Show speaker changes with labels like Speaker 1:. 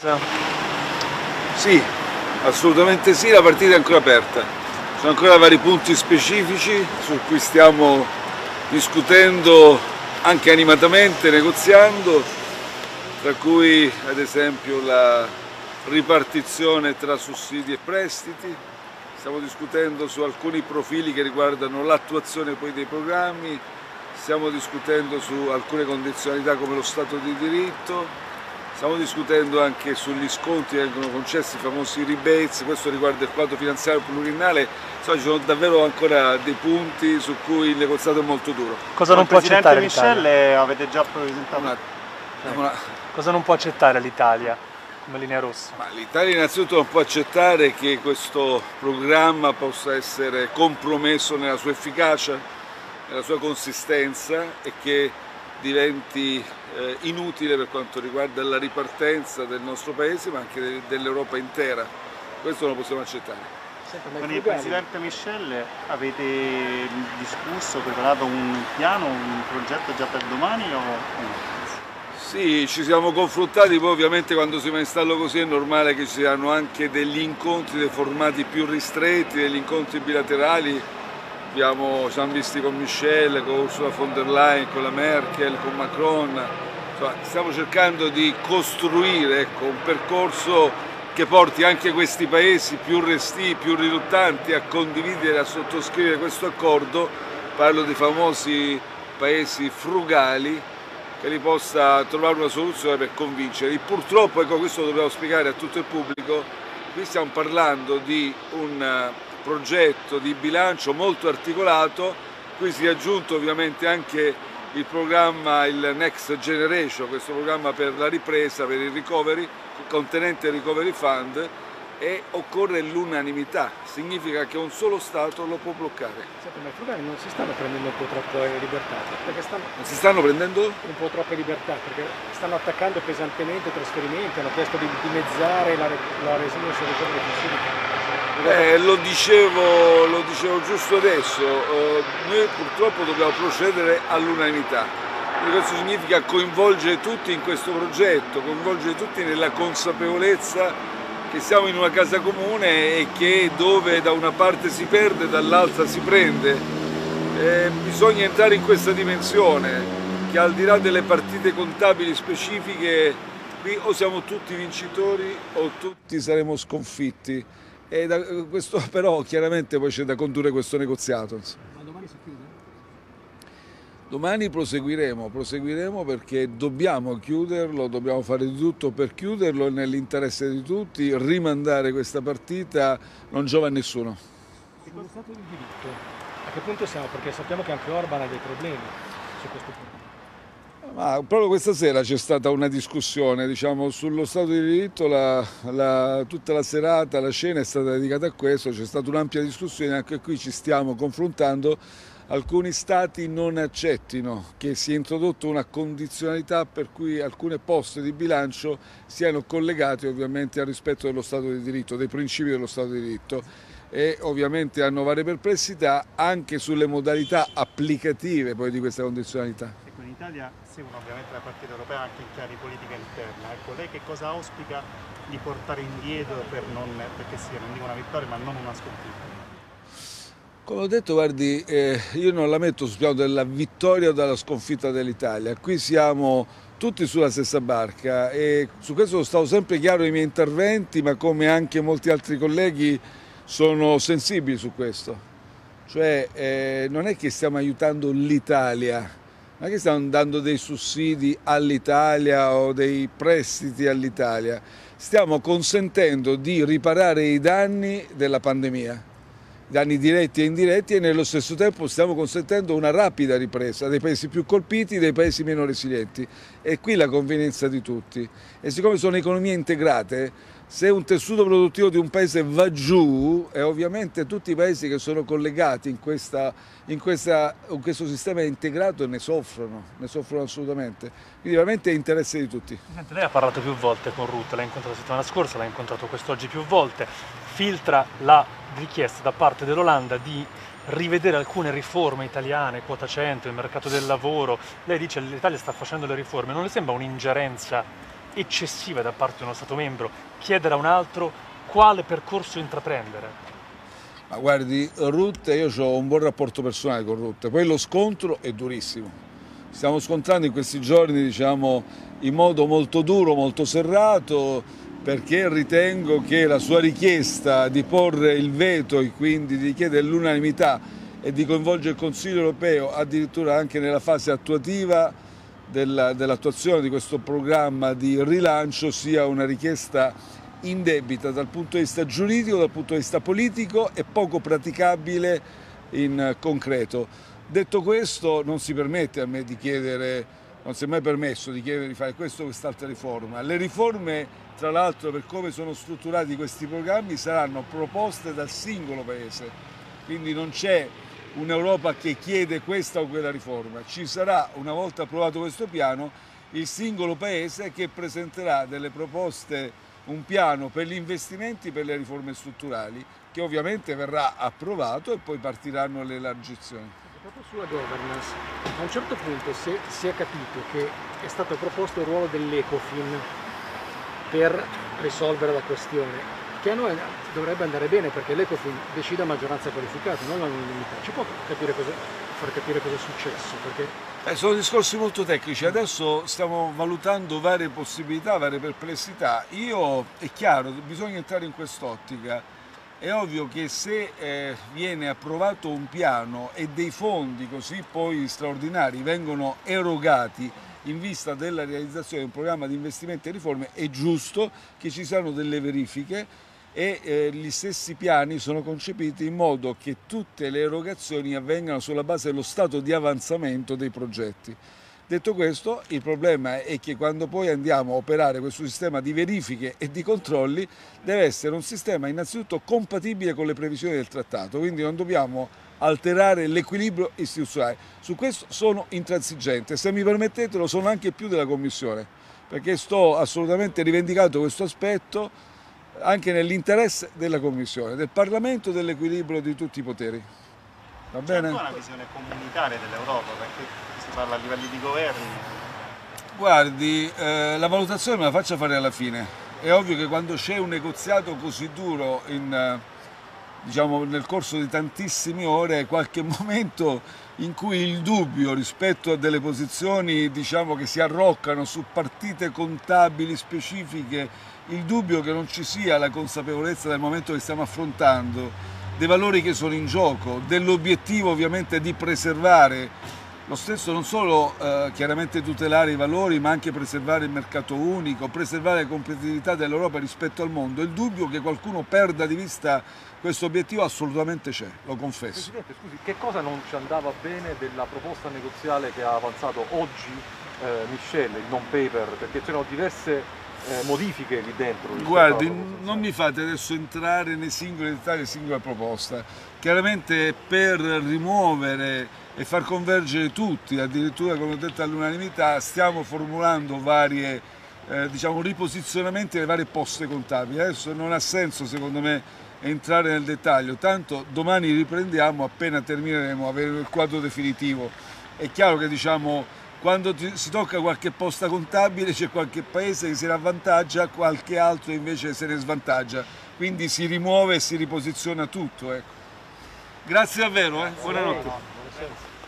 Speaker 1: Sì, assolutamente sì, la partita è ancora aperta. Ci sono ancora vari punti specifici su cui stiamo discutendo anche animatamente, negoziando, tra cui ad esempio la ripartizione tra sussidi e prestiti. Stiamo discutendo su alcuni profili che riguardano l'attuazione poi dei programmi, stiamo discutendo su alcune condizionalità come lo Stato di diritto, stiamo discutendo anche sugli sconti che vengono concessi, i famosi rebates, questo riguarda il quadro finanziario pluriennale, insomma ci sono davvero ancora dei punti su cui il negoziato è molto duro.
Speaker 2: Cosa non può accettare
Speaker 3: Michel
Speaker 2: l'Italia?
Speaker 3: avete già presentato?
Speaker 2: Cosa non può accettare l'Italia come linea rossa?
Speaker 1: L'Italia innanzitutto non può accettare che questo programma possa essere compromesso nella sua efficacia, nella sua consistenza e che diventi inutile per quanto riguarda la ripartenza del nostro Paese ma anche dell'Europa intera. Questo non lo possiamo accettare.
Speaker 3: Con il Presidente Michel avete discusso, preparato un piano, un progetto già per domani o no?
Speaker 1: Sì, ci siamo confrontati, poi ovviamente quando si va in stallo così è normale che ci siano anche degli incontri dei formati più ristretti, degli incontri bilaterali. Ci siamo visti con Michel, con Ursula von der Leyen, con la Merkel, con Macron. Insomma, stiamo cercando di costruire un percorso che porti anche questi paesi più restii, più riluttanti a condividere, a sottoscrivere questo accordo. Parlo dei famosi paesi frugali, che li possa trovare una soluzione per convincerli. Purtroppo, ecco, questo lo dobbiamo spiegare a tutto il pubblico, qui stiamo parlando di un progetto di bilancio molto articolato, qui si è aggiunto ovviamente anche il programma, il Next Generation, questo programma per la ripresa, per il recovery, contenente il Recovery Fund, e occorre l'unanimità, significa che un solo Stato lo può bloccare.
Speaker 4: Senti, ma i frugali non si stanno prendendo un po' troppo libertà?
Speaker 1: Non si stanno prendendo?
Speaker 4: Un po' troppe libertà, perché stanno attaccando pesantemente i trasferimenti, hanno chiesto di dimezzare la resilienza dei giovani possibili.
Speaker 1: Lo dicevo giusto adesso, noi purtroppo dobbiamo procedere all'unanimità. Questo significa coinvolgere tutti in questo progetto, coinvolgere tutti nella consapevolezza che siamo in una casa comune e che dove da una parte si perde, dall'altra si prende. Bisogna entrare in questa dimensione, che al di là delle partite contabili specifiche, qui o siamo tutti vincitori o tutti saremo sconfitti. E da questo però chiaramente poi c'è da condurre questo negoziato.
Speaker 4: Ma domani si chiude?
Speaker 1: Domani proseguiremo perché dobbiamo chiuderlo, dobbiamo fare di tutto per chiuderlo e nell'interesse di tutti. Rimandare questa partita non giova a nessuno.
Speaker 4: E con lo Stato di diritto, a che punto siamo? Perché sappiamo che anche Orban ha dei problemi su questo punto.
Speaker 1: Ma proprio questa sera c'è stata una discussione, diciamo, sullo Stato di diritto, tutta la serata, la cena è stata dedicata a questo, c'è stata un'ampia discussione, anche qui ci stiamo confrontando. Alcuni Stati non accettino che sia introdotto una condizionalità per cui alcune poste di bilancio siano collegate ovviamente al rispetto dello Stato di diritto, dei principi dello Stato di diritto, e ovviamente hanno varie perplessità anche sulle modalità applicative poi di questa condizionalità.
Speaker 3: Ecco, in Italia seguono ovviamente la partita europea anche in chiave di politica interna. Ecco, lei che cosa auspica di portare indietro perché sia, non dico una vittoria, ma non una sconfitta?
Speaker 1: Come ho detto, guardi, io non la metto sul piano della vittoria o della sconfitta dell'Italia, qui siamo tutti sulla stessa barca e su questo sono stato sempre chiaro nei miei interventi, ma come anche molti altri colleghi sono sensibili su questo. Cioè non è che stiamo aiutando l'Italia, non è che stiamo dando dei sussidi all'Italia o dei prestiti all'Italia, stiamo consentendo di riparare i danni della pandemia, danni diretti e indiretti, e nello stesso tempo stiamo consentendo una rapida ripresa dei paesi più colpiti, dei paesi meno resilienti. E qui la convenienza di tutti. E siccome sono economie integrate, se un tessuto produttivo di un paese va giù, ovviamente tutti i paesi che sono collegati in questo sistema integrato ne soffrono assolutamente. Quindi veramente è interesse di tutti.
Speaker 2: Presidente, lei ha parlato più volte con Rutte, l'ha incontrato la settimana scorsa, l'ha incontrato quest'oggi più volte. Filtra la richiesta da parte dell'Olanda di rivedere alcune riforme italiane, quota 100, il mercato del lavoro. Lei dice che l'Italia sta facendo le riforme, non le sembra un'ingerenza eccessiva da parte di uno Stato membro chiedere a un altro quale percorso intraprendere?
Speaker 1: Ma guardi, Rutte, io ho un buon rapporto personale con Rutte, poi lo scontro è durissimo. Stiamo scontrando in questi giorni, diciamo, in modo molto duro, molto serrato, perché ritengo che la sua richiesta di porre il veto e quindi di chiedere l'unanimità e di coinvolgere il Consiglio europeo addirittura anche nella fase attuativa dell'attuazione di questo programma di rilancio sia una richiesta indebita dal punto di vista giuridico, dal punto di vista politico e poco praticabile in concreto. Detto questo, non si permette a me di chiedere, non si è mai permesso di chiedere di fare questo o quest'altra riforma. Le riforme, tra l'altro, per come sono strutturati questi programmi, saranno proposte dal singolo Paese, quindi non c'è un'Europa che chiede questa o quella riforma. Ci sarà, una volta approvato questo piano, il singolo Paese che presenterà delle proposte, un piano per gli investimenti, per le riforme strutturali, che ovviamente verrà approvato e poi partiranno le elargizioni.
Speaker 4: Proprio sulla governance, a un certo punto si è capito che è stato proposto il ruolo dell'Ecofin per risolvere la questione, che a noi dovrebbe andare bene perché l'Ecofin decide a maggioranza qualificata, non all'unanimità. Ci può far capire cosa è successo? Perché
Speaker 1: sono discorsi molto tecnici, adesso stiamo valutando varie possibilità, varie perplessità. È chiaro, bisogna entrare in quest'ottica. È ovvio che se viene approvato un piano e dei fondi così poi straordinari vengono erogati in vista della realizzazione di un programma di investimenti e riforme, è giusto che ci siano delle verifiche e gli stessi piani sono concepiti in modo che tutte le erogazioni avvengano sulla base dello stato di avanzamento dei progetti. Detto questo, il problema è che quando poi andiamo a operare questo sistema di verifiche e di controlli deve essere un sistema innanzitutto compatibile con le previsioni del trattato, quindi non dobbiamo alterare l'equilibrio istituzionale. Su questo sono intransigente, se mi permettete lo sono anche più della Commissione, perché sto assolutamente rivendicando questo aspetto anche nell'interesse della Commissione, del Parlamento e dell'equilibrio di tutti i poteri. Va bene?
Speaker 3: C'è una visione comunitaria dell'Europa, perché si parla a livelli di governi.
Speaker 1: Guardi, la valutazione me la faccia fare alla fine. È ovvio che quando c'è un negoziato così duro diciamo, nel corso di tantissime ore, qualche momento in cui il dubbio rispetto a delle posizioni, diciamo, che si arroccano su partite contabili specifiche, il dubbio che non ci sia la consapevolezza del momento che stiamo affrontando, dei valori che sono in gioco, dell'obiettivo ovviamente di preservare lo stesso, non solo chiaramente tutelare i valori, ma anche preservare il mercato unico, preservare la competitività dell'Europa rispetto al mondo. Il dubbio che qualcuno perda di vista questo obiettivo assolutamente c'è, lo confesso.
Speaker 5: Presidente, scusi, che cosa non ci andava bene della proposta negoziale che ha avanzato oggi Michel, il non-paper, perché c'erano diverse modifiche lì dentro?
Speaker 1: Guardi, non mi fate adesso entrare nei singoli dettagli della singola proposta. Chiaramente per rimuovere e far convergere tutti, addirittura come ho detto all'unanimità, stiamo formulando varie diciamo, riposizionamenti delle varie poste contabili. Adesso non ha senso secondo me entrare nel dettaglio, tanto domani riprendiamo appena termineremo, avere il quadro definitivo. È chiaro che diciamo, quando si tocca qualche posta contabile c'è qualche paese che se ne avvantaggia, qualche altro invece se ne svantaggia, quindi si rimuove e si riposiziona tutto. Ecco. Grazie davvero, buonanotte.